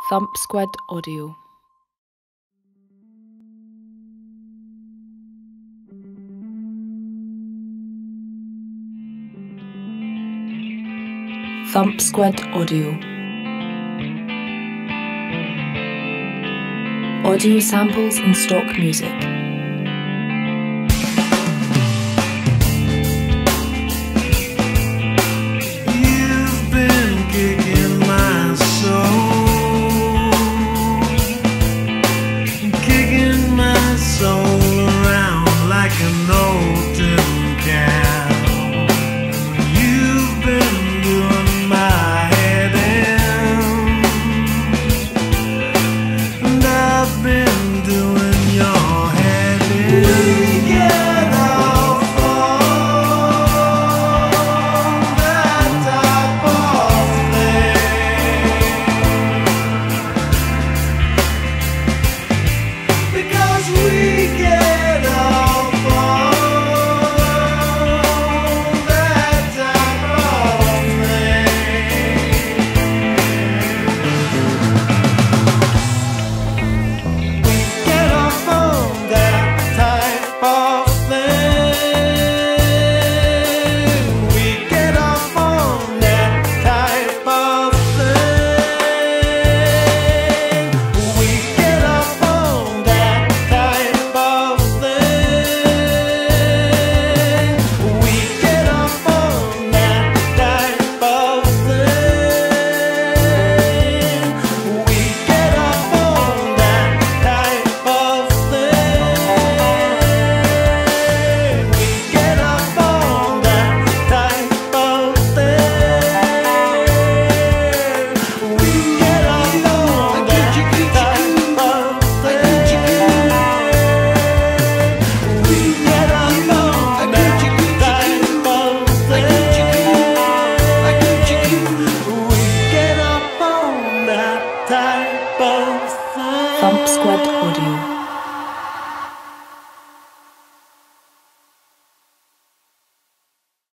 Thump Squid Audio. Thump Squid Audio. Audio samples and stock music. You've been kicking my soul, kicking my soul around like an old tin can. You've been doing my head in, and I've been doing your head in. We get off on that type of thing, because we get off on that type of thing. We get off on that type of thing. We get off on that type of thing. We get off on that type of thing. We get off on that type of thing. We get off on that type of thing. We get off on that type of thing. We get off on that type of thing. We get off on that type of thing. We get off on that type of thing. Thump Squid Audio.